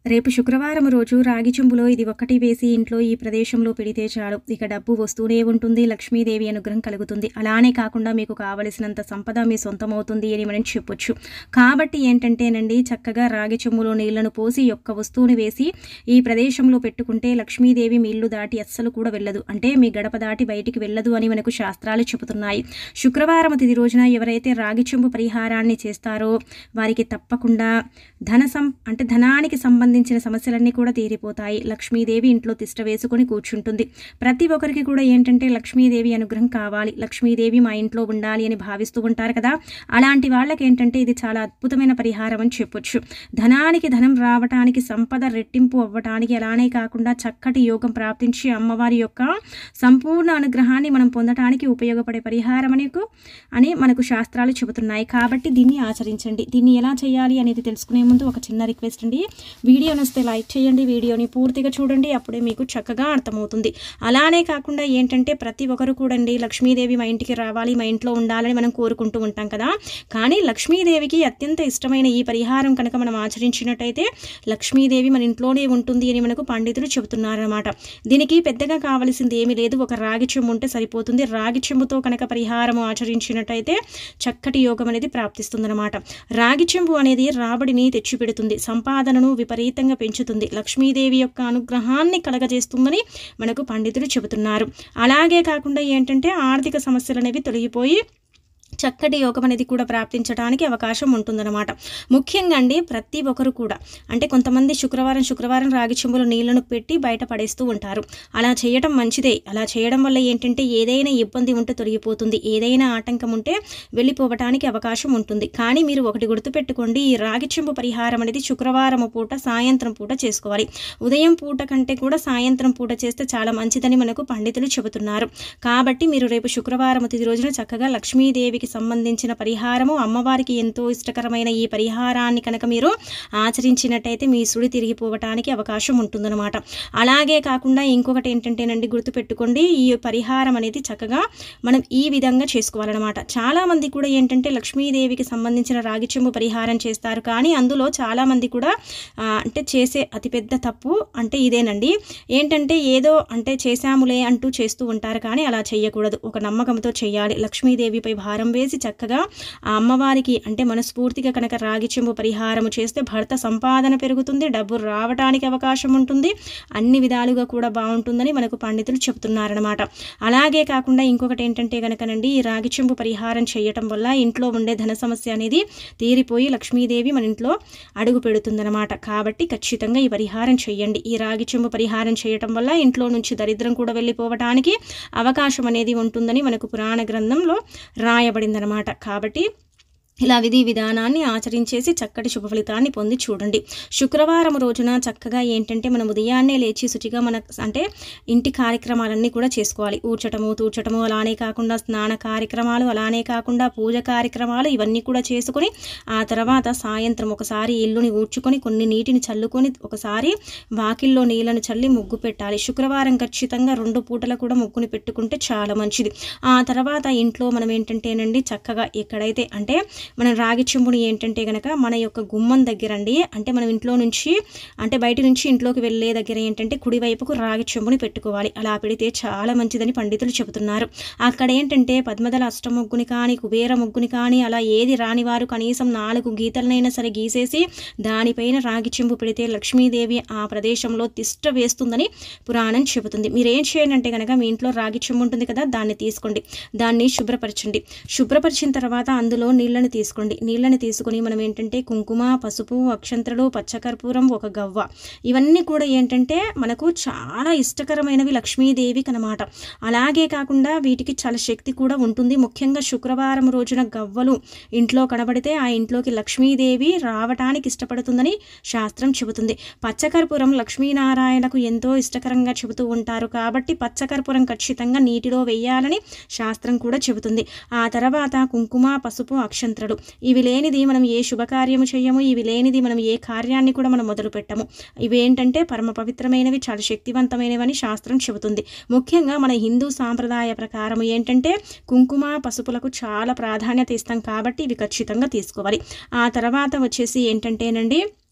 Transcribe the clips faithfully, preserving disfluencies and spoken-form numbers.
రేపు శుక్రవారం రోజు రాగి చెంబులో ఇది ఒక్కటి వేసి ఇంట్లో ఈ ప్రదేశంలో పెడితే చాలు, ఇక డబ్బు వస్తూనే ఉంటుంది, లక్ష్మీదేవి అనుగ్రహం కలుగుతుంది. అలానే కాకుండా మీకు కావలసినంత సంపద మీ సొంతమవుతుంది అని మనం చెప్పొచ్చు. కాబట్టి ఏంటంటేనండి, చక్కగా రాగి చెంబులో నీళ్లను పోసి ఒక్క వస్తువుని వేసి ఈ ప్రదేశంలో పెట్టుకుంటే లక్ష్మీదేవి మీ ఇల్లు దాటి అస్సలు కూడా వెళ్ళదు, అంటే మీ గడప దాటి బయటికి వెళ్ళదు అని మనకు శాస్త్రాలు చెబుతున్నాయి. శుక్రవారం తిది రోజున ఎవరైతే రాగి చెంబు పరిహారాన్ని చేస్తారో వారికి తప్పకుండా ధన సం అంటే ధనానికి సంబంధించి సంబంధించిన సమస్యలన్నీ కూడా తీరిపోతాయి. లక్ష్మీదేవి ఇంట్లో తిష్ట వేసుకొని కూర్చుంటుంది. ప్రతి ఒక్కరికి కూడా ఏంటంటే లక్ష్మీదేవి అనుగ్రహం కావాలి, లక్ష్మీదేవి మా ఇంట్లో ఉండాలి అని భావిస్తూ ఉంటారు కదా. అలాంటి వాళ్ళకి ఏంటంటే ఇది చాలా అద్భుతమైన పరిహారం అని చెప్పొచ్చు. ధనానికి ధనం రావటానికి, సంపద రెట్టింపు అవ్వటానికి, అలానే కాకుండా చక్కటి యోగం ప్రాప్తించి అమ్మవారి యొక్క సంపూర్ణ అనుగ్రహాన్ని మనం పొందటానికి ఉపయోగపడే పరిహారం అనేకు అని మనకు శాస్త్రాలు చెబుతున్నాయి. కాబట్టి దీన్ని ఆచరించండి. దీన్ని ఎలా చేయాలి అనేది తెలుసుకునే ముందు ఒక చిన్న రిక్వెస్ట్ అండి, వీడియో నచ్చితే లైక్ చేయండి, వీడియోని పూర్తిగా చూడండి, అప్పుడే మీకు చక్కగా అర్థమవుతుంది. అలానే కాకుండా ఏంటంటే ప్రతి ఒక్కరు కూడా అండి లక్ష్మీదేవి మా ఇంటికి రావాలి, మా ఇంట్లో ఉండాలని మనం కోరుకుంటూ ఉంటాం కదా. కానీ లక్ష్మీదేవికి అత్యంత ఇష్టమైన ఈ పరిహారం కనుక మనం ఆచరించినట్టయితే లక్ష్మీదేవి మన ఇంట్లోనే ఉంటుంది అని మనకు పండితులు చెబుతున్నారన్నమాట. దీనికి పెద్దగా కావాల్సింది ఏమీ లేదు, ఒక రాగి చెంబు ఉంటే సరిపోతుంది. రాగి చెంబుతో కనుక పరిహారం ఆచరించినట్టయితే చక్కటి యోగం అనేది ప్రాప్తిస్తుందన్నమాట. రాగి చెంబు అనేది రాబడిని తెచ్చిపెడుతుంది, సంపాదనను విపరీతంగా పెంచుతుంది, లక్ష్మీదేవి యొక్క అనుగ్రహాన్ని కలగజేస్తుందని మనకు పండితులు చెబుతున్నారు. అలాగే కాకుండా ఏంటంటే ఆర్థిక సమస్యలు అనేవి తొలగిపోయి చక్కటి యోగం అనేది కూడా ప్రాప్తించడానికి అవకాశం ఉంటుందన్నమాట. ముఖ్యంగా అండి ప్రతి ఒక్కరు కూడా అంటే కొంతమంది శుక్రవారం శుక్రవారం రాగి చెంబులో నీళ్లను పెట్టి బయట పడేస్తూ ఉంటారు. అలా చేయడం మంచిదే. అలా చేయడం వల్ల ఏంటంటే ఏదైనా ఇబ్బంది ఉంటే తొలగిపోతుంది, ఏదైనా ఆటంకం ఉంటే వెళ్ళిపోవటానికి అవకాశం ఉంటుంది. కానీ మీరు ఒకటి గుర్తుపెట్టుకోండి, ఈ రాగి చెంబు పరిహారం అనేది శుక్రవారం పూట సాయంత్రం పూట చేసుకోవాలి. ఉదయం పూట కంటే కూడా సాయంత్రం పూట చేస్తే చాలా మంచిదని మనకు పండితులు చెబుతున్నారు. కాబట్టి మీరు రేపు శుక్రవారం తిది రోజున చక్కగా లక్ష్మీదేవికి సంబంధించిన పరిహారము, అమ్మవారికి ఎంతో ఇష్టకరమైన ఈ పరిహారాన్ని కనుక మీరు ఆచరించినట్టయితే మీ సుడి తిరిగిపోవటానికి అవకాశం ఉంటుందన్నమాట. అలాగే కాకుండా ఇంకొకటి ఏంటంటేనండి గుర్తుపెట్టుకోండి, ఈ పరిహారం అనేది చక్కగా మనం ఈ విధంగా చేసుకోవాలన్నమాట. చాలామంది కూడా ఏంటంటే లక్ష్మీదేవికి సంబంధించిన రాగి చెంబు పరిహారం చేస్తారు, కానీ అందులో చాలామంది కూడా అంటే చేసే అతిపెద్ద తప్పు అంటే ఇదేనండి. ఏంటంటే ఏదో అంటే చేశాములే అంటూ చేస్తూ ఉంటారు, కానీ అలా చేయకూడదు. ఒక నమ్మకంతో చేయాలి. లక్ష్మీదేవిపై భారం వేసి చక్కగా ఆ అమ్మవారికి అంటే మనస్ఫూర్తిగా కనుక రాగి చెంబు పరిహారము చేస్తే భర్త సంపాదన పెరుగుతుంది, డబ్బు రావటానికి అవకాశం ఉంటుంది, అన్ని విధాలుగా కూడా బాగుంటుందని మనకు పండితులు చెప్తున్నారనమాట. అలాగే కాకుండా ఇంకొకటి ఏంటంటే కనుకనండి, ఈ రాగి చెంబు పరిహారం చేయటం వల్ల ఇంట్లో ఉండే ధన సమస్య అనేది తీరిపోయి లక్ష్మీదేవి మన ఇంట్లో అడుగు పెడుతుందన్నమాట. కాబట్టి ఖచ్చితంగా ఈ పరిహారం చేయండి. ఈ రాగి చెంబు పరిహారం చేయటం వల్ల ఇంట్లో నుంచి దరిద్రం కూడా వెళ్ళిపోవటానికి అవకాశం అనేది ఉంటుందని మనకు పురాణ గ్రంథంలో రాయబడిందనమాట. కాబట్టి ఇలా విధి విధానాన్ని ఆచరించేసి చక్కటి శుభ ఫలితాన్ని పొంది చూడండి. శుక్రవారం రోజున చక్కగా ఏంటంటే మనం ఉదయాన్నే లేచి శుచిగా మన అంటే ఇంటి కార్యక్రమాలన్నీ కూడా చేసుకోవాలి. ఊడ్చటము, తూడ్చటము, అలానే కాకుండా స్నాన కార్యక్రమాలు, అలానే కాకుండా పూజ కార్యక్రమాలు ఇవన్నీ కూడా చేసుకొని ఆ తర్వాత సాయంత్రం ఒకసారి ఇల్లుని ఊడ్చుకొని కొన్ని నీటిని చల్లుకొని ఒకసారి వాకిల్లో నీళ్ళను చల్లి ముగ్గు పెట్టాలి. శుక్రవారం ఖచ్చితంగా రెండు పూటలు కూడా ముగ్గుని పెట్టుకుంటే చాలా మంచిది. ఆ తర్వాత ఇంట్లో మనం ఏంటంటేనండి చక్కగా ఎక్కడైతే అంటే మనం రాగి చెంబుని ఏంటంటే కనుక మన యొక్క గుమ్మం దగ్గర అండి అంటే మనం ఇంట్లో నుంచి అంటే బయట నుంచి ఇంట్లోకి వెళ్ళే దగ్గర ఏంటంటే కుడివైపుకు రాగి చెంబుని పెట్టుకోవాలి. అలా పెడితే చాలా మంచిదని పండితులు చెబుతున్నారు. అక్కడ ఏంటంటే పద్మదల అష్ట ముగ్గుని కానీ కుబేర ముగ్గుని కానీ అలా ఏది రాని వారు కనీసం నాలుగు గీతలనైనా సరే గీసేసి దానిపైన రాగి చెంబు పెడితే లక్ష్మీదేవి ఆ ప్రదేశంలో తిష్ట వేస్తుందని పురాణం చెబుతుంది. మీరు ఏం చేయండి అంటే కనుక మీ ఇంట్లో రాగి చెంబు ఉంటుంది కదా, దాన్ని తీసుకోండి, దాన్ని శుభ్రపరచండి. శుభ్రపరిచిన తర్వాత అందులో నీళ్ళని తీసుకోండి. నీళ్ళని తీసుకొని మనం ఏంటంటే కుంకుమ, పసుపు, అక్షంతలు, పచ్చకర్పూరం, ఒక గవ్వ ఇవన్నీ కూడా ఏంటంటే మనకు చాలా ఇష్టకరమైనవి లక్ష్మీదేవికి అన్నమాట. అలాగే కాకుండా వీటికి చాలా శక్తి కూడా ఉంటుంది. ముఖ్యంగా శుక్రవారం రోజున గవ్వలు ఇంట్లో కనబడితే ఆ ఇంట్లోకి లక్ష్మీదేవి రావటానికి ఇష్టపడుతుందని శాస్త్రం చెబుతుంది. పచ్చకర్పూరం లక్ష్మీనారాయణకు ఎంతో ఇష్టకరంగా చెబుతూ ఉంటారు, కాబట్టి పచ్చకర్పూరం ఖచ్చితంగా నీటిలో వేయాలని శాస్త్రం కూడా చెబుతుంది. ఆ తర్వాత కుంకుమ, పసుపు, అక్షంతలు ఇవి లేనిది మనం ఏ శుభకార్యము చేయము, ఇవి లేనిది మనం ఏ కార్యాన్ని కూడా మనం మొదలు పెట్టము. ఇవి ఏంటంటే పరమ పవిత్రమైనవి, చాలా శక్తివంతమైనవని శాస్త్రం చెబుతుంది. ముఖ్యంగా మన హిందూ సాంప్రదాయ ప్రకారం ఏంటంటే కుంకుమ, పసుపులకు చాలా ప్రాధాన్యత ఇస్తాం, కాబట్టి ఇవి ఖచ్చితంగా తీసుకోవాలి. ఆ తర్వాత వచ్చేసి ఏంటంటేనండి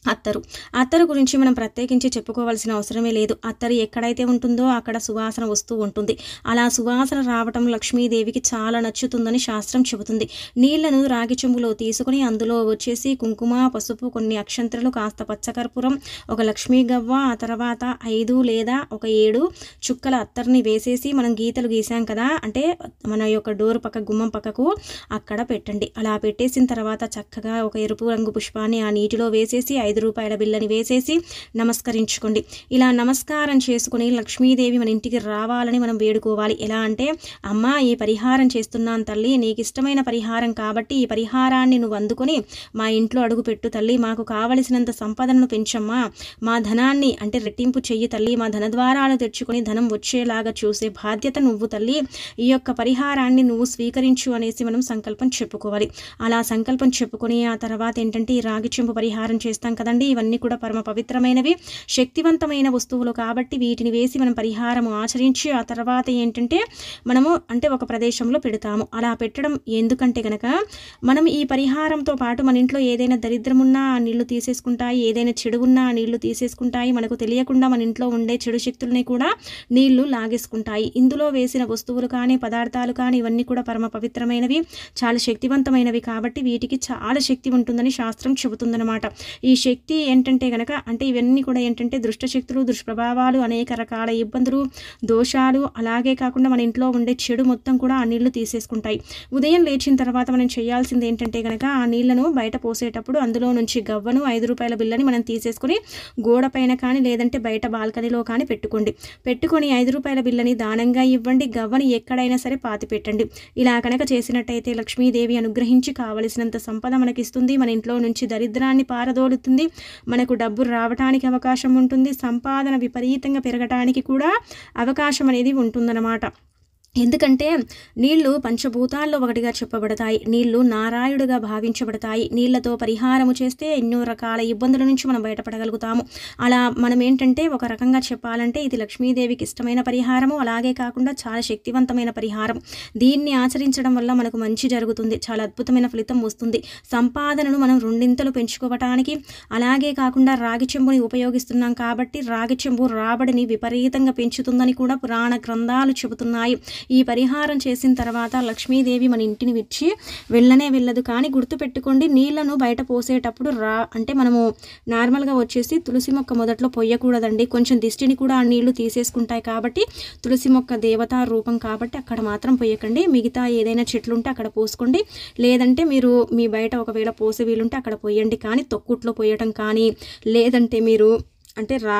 అత్తరు అత్తరు గురించి మనం ప్రత్యేకించి చెప్పుకోవాల్సిన అవసరమే లేదు. అత్తరు ఎక్కడైతే ఉంటుందో అక్కడ సువాసన వస్తూ ఉంటుంది. అలా సువాసన రావటం లక్ష్మీదేవికి చాలా నచ్చుతుందని శాస్త్రం చెబుతుంది. నీళ్లను రాగి చెంబులో తీసుకుని అందులో వచ్చేసి కుంకుమ, పసుపు, కొన్ని అక్షంతలు, కాస్త పచ్చకర్పూరం, ఒక లక్ష్మీ గవ్వ, ఆ తర్వాత ఐదు లేదా ఒక ఏడు చుక్కల అత్తర్ని వేసేసి మనం గీతలు గీసాం కదా, అంటే మన యొక్క డోర్ పక్క గుమ్మం పక్కకు అక్కడ పెట్టండి. అలా పెట్టేసిన తర్వాత చక్కగా ఒక ఎరుపు రంగు పుష్పాన్ని ఆ నీటిలో వేసేసి ఐదు రూపాయల బిల్లని వేసేసి నమస్కరించుకోండి. ఇలా నమస్కారం చేసుకుని లక్ష్మీదేవి మన ఇంటికి రావాలని మనం వేడుకోవాలి. ఎలా అంటే, అమ్మ ఈ పరిహారం చేస్తున్నాను తల్లి, నీకు ఇష్టమైన పరిహారం కాబట్టి ఈ పరిహారాన్ని నువ్వు అందుకొని మా ఇంట్లో అడుగుపెట్టు తల్లి, మాకు కావలసినంత సంపదను పెంచమ్మా, మా ధనాన్ని అంటే రెట్టింపు చెయ్యి తల్లి, మా ధన ద్వారాలు తెచ్చుకొని ధనం వచ్చేలాగా చూసే బాధ్యత నువ్వు తల్లి, ఈ యొక్క పరిహారాన్ని నువ్వు స్వీకరించు అనేసి మనం సంకల్పం చెప్పుకోవాలి. అలా సంకల్పం చెప్పుకొని ఆ తర్వాత ఏంటంటే ఈ రాగి చెంబు పరిహారం చేస్తాం కదండి, ఇవన్నీ కూడా పరమ పవిత్రమైనవి, శక్తివంతమైన వస్తువులు కాబట్టి వీటిని వేసి మనం పరిహారం ఆచరించి ఆ తర్వాత ఏంటంటే మనము అంటే ఒక ప్రదేశంలో పెడతాము. అలా పెట్టడం ఎందుకంటే గనక మనం ఈ పరిహారంతో పాటు మన ఇంట్లో ఏదైనా దరిద్రం ఉన్నా ఆ నీళ్లు తీసేసుకుంటాయి, ఏదైనా చెడు ఉన్నా ఆ నీళ్లు తీసేసుకుంటాయి, మనకు తెలియకుండా మన ఇంట్లో ఉండే చెడు శక్తుల్ని కూడా నీళ్లు లాగేసుకుంటాయి. ఇందులో వేసిన వస్తువులు కానీ పదార్థాలు కానీ ఇవన్నీ కూడా పరమ పవిత్రమైనవి, చాలా శక్తివంతమైనవి కాబట్టి వీటికి చాలా శక్తి ఉంటుందని శాస్త్రం చెబుతుందన్నమాట. ఈ శక్తి ఏంటంటే గనక అంటే ఇవన్నీ కూడా ఏంటంటే దుష్టశక్తులు, దుష్ప్రభావాలు, అనేక రకాల ఇబ్బందులు, దోషాలు, అలాగే కాకుండా మన ఇంట్లో ఉండే చెడు మొత్తం కూడా ఆ నీళ్లు తీసేసుకుంటాయి. ఉదయం లేచిన తర్వాత మనం చేయాల్సింది ఏంటంటే గనక ఆ నీళ్లను బయట పోసేటప్పుడు అందులో నుంచి గవ్వను, ఐదు రూపాయల బిల్లని మనం తీసేసుకుని గోడ పైన కానీ లేదంటే బయట బాల్కనీలో కానీ పెట్టుకోండి. పెట్టుకొని ఐదు రూపాయల బిల్లని దానంగా ఇవ్వండి, గవ్వని ఎక్కడైనా సరే పాతి పెట్టండి. ఇలా కనుక చేసినట్టయితే లక్ష్మీదేవి అనుగ్రహించి కావలసినంత సంపద మనకిస్తుంది, మన ఇంట్లో నుంచి దరిద్రాన్ని పారదోలుతుంది, మనకు డబ్బు రావడానికి అవకాశం ఉంటుంది, సంపాదన విపరీతంగా పెరగడానికి కూడా అవకాశం అనేది ఉంటుందన్నమాట. ఎందుకంటే నీళ్లు పంచభూతాల్లో ఒకటిగా చెప్పబడతాయి, నీళ్లు నారాయుడుగా భావించబడతాయి. నీళ్లతో పరిహారము చేస్తే ఎన్నో రకాల ఇబ్బందుల నుంచి మనం బయటపడగలుగుతాము. అలా మనం ఏంటంటే ఒక రకంగా చెప్పాలంటే ఇది లక్ష్మీదేవికి ఇష్టమైన పరిహారము, అలాగే కాకుండా చాలా శక్తివంతమైన పరిహారం. దీన్ని ఆచరించడం వల్ల మనకు మంచి జరుగుతుంది, చాలా అద్భుతమైన ఫలితం వస్తుంది. సంపాదనను మనం రెండింతలు పెంచుకోవటానికి, అలాగే కాకుండా రాగి చెంబుని ఉపయోగిస్తున్నాం కాబట్టి రాగి చెంబు రాబడిని విపరీతంగా పెంచుతుందని కూడా పురాణ గ్రంథాలు చెబుతున్నాయి. ఈ పరిహారం చేసిన తర్వాత లక్ష్మీదేవి మన ఇంటిని విడిచి వెళ్ళనే వెళ్ళదు. కానీ గుర్తుపెట్టుకోండి, నీళ్లను బయట పోసేటప్పుడు రా అంటే మనము నార్మల్గా వచ్చేసి తులసి మొక్క మొదట్లో పొయ్యకూడదండి, కొంచెం దిష్టిని కూడా ఆ నీళ్లు తీసేసుకుంటాయి కాబట్టి తులసి మొక్క దేవతా రూపం కాబట్టి అక్కడ మాత్రం పొయ్యకండి. మిగతా ఏదైనా చెట్లు ఉంటే అక్కడ పోసుకోండి, లేదంటే మీరు మీ బయట ఒకవేళ పోసే వీలుంటే అక్కడ పొయ్యండి. కానీ తొక్కుట్లో పొయ్యటం కానీ లేదంటే మీరు అంటే రా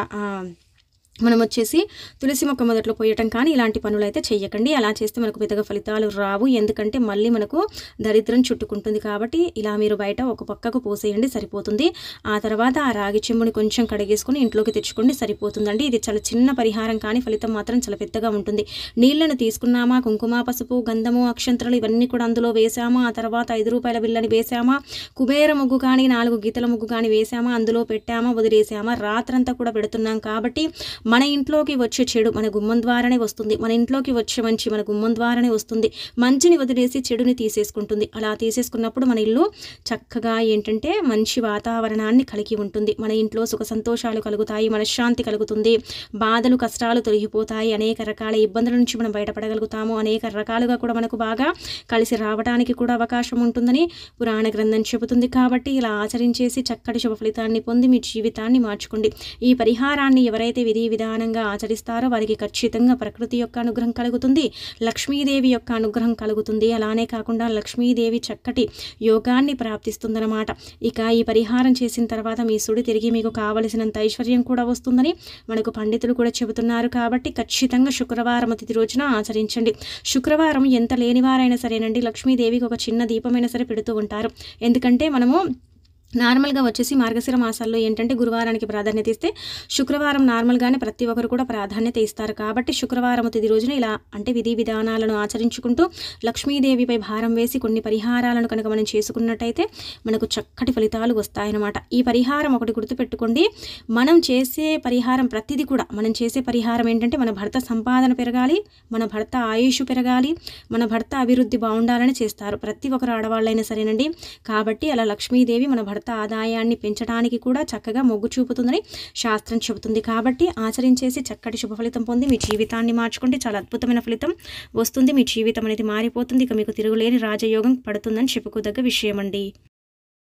మనం వచ్చేసి తులసి మొక్క మొదట్లో పోయటం కానీ ఇలాంటి పనులు అయితే చెయ్యకండి. అలా చేస్తే మనకు పెద్దగా ఫలితాలు రావు, ఎందుకంటే మళ్ళీ మనకు దరిద్రం చుట్టుకుంటుంది. కాబట్టి ఇలా మీరు బయట ఒక పక్కకు పోసేయండి, సరిపోతుంది. ఆ తర్వాత ఆ రాగి చెంబుని కొంచెం కడిగేసుకొని ఇంట్లోకి తెచ్చుకోండి, సరిపోతుందండి. ఇది చాలా చిన్న పరిహారం కానీ ఫలితం మాత్రం చాలా పెద్దగా ఉంటుంది. నీళ్లను తీసుకున్నామా, కుంకుమ, పసుపు, గంధము, అక్షంతలు ఇవన్నీ కూడా అందులో వేసామా, ఆ తర్వాత ఐదు రూపాయల బిల్లని వేసామా, కుబేర ముగ్గు కానీ నాలుగు గీతల ముగ్గు కానీ వేసామా, అందులో పెట్టామా, వదిలేసామా, రాత్రంతా కూడా పెడుతున్నాం కాబట్టి మన ఇంట్లోకి వచ్చే చెడు మన గుమ్మం ద్వారానే వస్తుంది, మన ఇంట్లోకి వచ్చే మంచి మన గుమ్మం ద్వారానే వస్తుంది. మంచిని వదిలేసి చెడుని తీసేసుకుంటుంది. అలా తీసేసుకున్నప్పుడు మన ఇల్లు చక్కగా ఏంటంటే మంచి వాతావరణాన్ని కలిగి ఉంటుంది. మన ఇంట్లో సుఖ సంతోషాలు కలుగుతాయి, మనశ్శాంతి కలుగుతుంది, బాధలు కష్టాలు తొలగిపోతాయి, అనేక రకాల ఇబ్బందుల నుంచి మనం బయటపడగలుగుతాము, అనేక రకాలుగా కూడా మనకు బాగా కలిసి రావడానికి కూడా అవకాశం ఉంటుందని పురాణ గ్రంథం చెబుతుంది. కాబట్టి ఇలా ఆచరించేసి చక్కటి శుభ ఫలితాన్ని పొంది మీ జీవితాన్ని మార్చుకోండి. ఈ పరిహారాన్ని ఎవరైతే విధి విధానంగా ఆచరిస్తారో వారికి ఖచ్చితంగా ప్రకృతి యొక్క అనుగ్రహం కలుగుతుంది, లక్ష్మీదేవి యొక్క అనుగ్రహం కలుగుతుంది. అలానే కాకుండా లక్ష్మీదేవి చక్కటి యోగాన్ని ప్రాప్తిస్తుందన్నమాట. ఇక ఈ పరిహారం చేసిన తర్వాత మీ సుడి తిరిగి మీకు కావలసినంత ఐశ్వర్యం కూడా వస్తుందని మనకు పండితులు కూడా చెబుతున్నారు. కాబట్టి ఖచ్చితంగా శుక్రవారం తిథి రోజున ఆచరించండి. శుక్రవారం ఎంత లేనివారైనా సరేనండి లక్ష్మీదేవికి ఒక చిన్న దీపమైనా సరే పెడుతూ ఉంటారు. ఎందుకంటే మనము నార్మల్గా వచ్చేసి మార్గశిర మాసాల్లో ఏంటంటే గురువారానికి ప్రాధాన్యత ఇస్తే శుక్రవారం నార్మల్గానే ప్రతి ఒక్కరు కూడా ప్రాధాన్యత ఇస్తారు. కాబట్టి శుక్రవారం తిది రోజున ఇలా అంటే విధి విధానాలను ఆచరించుకుంటూ లక్ష్మీదేవిపై భారం వేసి కొన్ని పరిహారాలను కనుక మనం చేసుకున్నట్టయితే మనకు చక్కటి ఫలితాలు వస్తాయన్నమాట. ఈ పరిహారం ఒకటి గుర్తుపెట్టుకోండి, మనం చేసే పరిహారం ప్రతిదీ కూడా మనం చేసే పరిహారం ఏంటంటే మన భర్త సంపాదన పెరగాలి, మన భర్త ఆయుష్ పెరగాలి, మన భర్త అభివృద్ధి బాగుండాలని చేస్తారు ప్రతి ఒక్కరు ఆడవాళ్ళైనా సరేనండి. కాబట్టి అలా లక్ష్మీదేవి మన భర్త భర్త ఆదాయాన్ని పెంచడానికి కూడా చక్కగా మొగ్గు చూపుతుందని శాస్త్రం చెబుతుంది. కాబట్టి ఆచరించేసి చక్కటి శుభ ఫలితం పొంది మీ జీవితాన్ని మార్చుకుంటే చాలా అద్భుతమైన ఫలితం వస్తుంది. మీ జీవితం అనేది మారిపోతుంది. ఇక మీకు తిరుగులేని రాజయోగం పడుతుందని చెప్పుకోదగ్గ విషయం అండి.